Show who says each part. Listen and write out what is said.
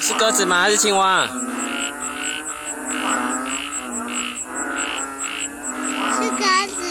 Speaker 1: 是鸽子吗？还是青蛙？
Speaker 2: 是鸽子。